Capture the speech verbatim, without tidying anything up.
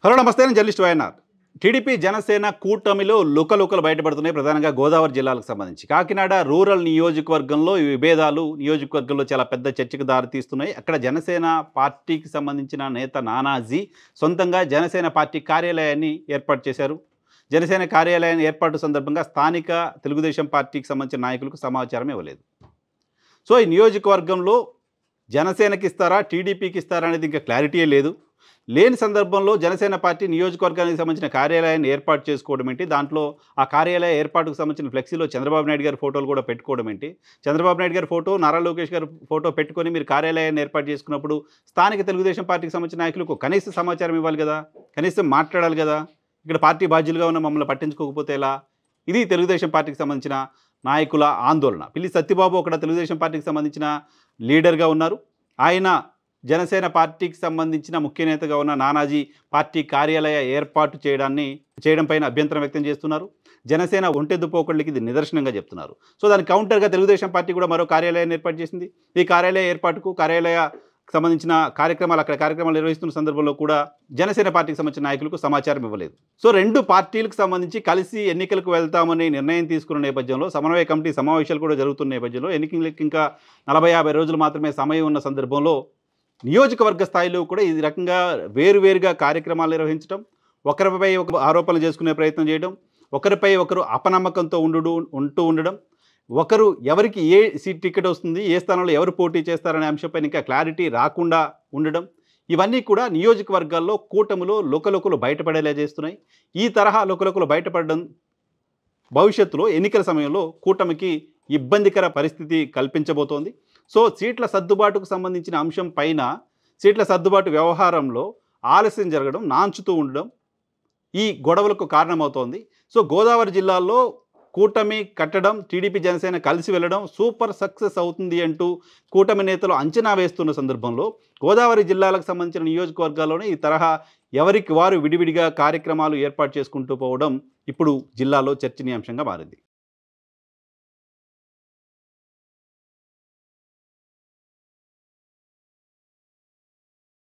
Hello నమస్తే, నేను journalist YNR. TDP Janasena కూటమిలో లుకలుకలు బయటపడుతున్నాయి. ప్రధానంగా గోదావరి జిల్లాలకు సంబంధించి కాకినాడ రూరల్ నియోజకవర్గంలో ఈ విభేదాలు నియోజకవర్గంలో చాలా పెద్ద చర్చకు దారితీస్తున్నాయి. అక్కడ జనసేన పార్టీకి సంబంధించిన నేత నానాజీ సొంతంగా జనసేన పార్టీ కార్యాలయాన్ని ఏర్పాటు చేశారు. జనసేన కార్యాలయాన్ని ఏర్పాటు సందర్భంగా స్థానిక తెలుగుదేశం పార్టీకి సంబంధించిన నాయకులకు సమాచారం ఇవ్వలేదు. సో ఈ నియోజకవర్గంలో జనసేనకి ఇస్తారా, టీడీపీకి ఇస్తారా అనేది ఇంకా క్లారిటీయే లేదు. లేని సందర్భంలో జనసేన పార్టీ నియోజకవర్గానికి సంబంధించిన కార్యాలయాన్ని ఏర్పాటు చేసుకోవడం ఏంటి, దాంట్లో ఆ కార్యాలయ ఏర్పాటుకు సంబంధించిన ఫ్లెక్సీలో చంద్రబాబు నాయుడు గారి ఫోటోలు కూడా పెట్టుకోవడం ఏంటి, చంద్రబాబు నాయుడు గారి ఫోటో, నారా లోకేష్ గారి ఫోటో పెట్టుకొని మీరు కార్యాలయాన్ని ఏర్పాటు చేసుకున్నప్పుడు స్థానిక తెలుగుదేశం పార్టీకి సంబంధించిన నాయకులకు కనీస సమాచారం ఇవ్వాలి కదా, కనీసం మాట్లాడాలి కదా. ఇక్కడ పార్టీ బాధ్యులుగా ఉన్న మమ్మల్ని పట్టించుకోకపోతే ఎలా? ఇది తెలుగుదేశం పార్టీకి సంబంధించిన నాయకుల ఆందోళన. పిల్లి సత్యబాబు అక్కడ తెలుగుదేశం పార్టీకి సంబంధించిన లీడర్గా ఉన్నారు. ఆయన జనసేన పార్టీకి సంబంధించిన ముఖ్య నేతగా ఉన్న నానాజీ పార్టీ కార్యాలయ ఏర్పాటు చేయడాన్ని చేయడం పైన అభ్యంతరం వ్యక్తం చేస్తున్నారు. జనసేన ఒంటెద్దు పోకళ్ళకి ఇది నిదర్శనంగా చెప్తున్నారు. సో దానికి కౌంటర్గా తెలుగుదేశం పార్టీ కూడా మరో కార్యాలయాన్ని ఏర్పాటు చేసింది. ఈ కార్యాలయ ఏర్పాటుకు కార్యాలయ సంబంధించిన కార్యక్రమాలు అక్కడ కార్యక్రమాలు నిర్వహిస్తున్న సందర్భంలో కూడా జనసేన పార్టీకి సంబంధించిన నాయకులకు సమాచారం ఇవ్వలేదు. సో రెండు పార్టీలకు సంబంధించి కలిసి ఎన్నికలకు వెళ్తామని నిర్ణయం తీసుకున్న నేపథ్యంలో సమన్వయ కమిటీ సమావేశాలు కూడా జరుగుతున్న నేపథ్యంలో ఎన్నికలకు ఇంకా నలభై యాభై రోజులు మాత్రమే సమయం ఉన్న సందర్భంలో నియోజకవర్గ స్థాయిలో కూడా ఈ రకంగా వేరువేరుగా కార్యక్రమాలు నిర్వహించడం, ఒకరిపై ఒక ఆరోపణలు చేసుకునే ప్రయత్నం చేయడం, ఒకరిపై ఒకరు అపనమ్మకంతో ఉండు ఉంటూ ఉండడం, ఒకరు ఎవరికి ఏ సీట్ టికెట్ వస్తుంది, ఏ స్థానంలో ఎవరు పోటీ చేస్తారనే అంశంపై ఇంకా క్లారిటీ రాకుండా ఉండడం, ఇవన్నీ కూడా నియోజకవర్గాల్లో కూటమిలో లుకలుకలు బయటపడేలా చేస్తున్నాయి. ఈ తరహా లుకలుకలు బయటపడడం భవిష్యత్తులో ఎన్నికల సమయంలో కూటమికి ఇబ్బందికర పరిస్థితి కల్పించబోతోంది. సో సీట్ల సర్దుబాటుకు సంబంధించిన అంశం పైన సీట్ల సర్దుబాటు వ్యవహారంలో ఆలస్యం జరగడం, నాంచుతూ ఉండడం ఈ గొడవలకు కారణమవుతోంది. సో గోదావరి జిల్లాలో కూటమి కట్టడం, టీడీపీ జనసేన కలిసి వెళ్ళడం సూపర్ సక్సెస్ అవుతుంది అంటూ కూటమి నేతలు అంచనా వేస్తున్న సందర్భంలో గోదావరి జిల్లాలకు సంబంధించిన నియోజకవర్గాల్లోనే ఈ తరహా ఎవరికి వారు విడివిడిగా కార్యక్రమాలు ఏర్పాటు చేసుకుంటూ పోవడం ఇప్పుడు జిల్లాలో చర్చనీయాంశంగా మారింది.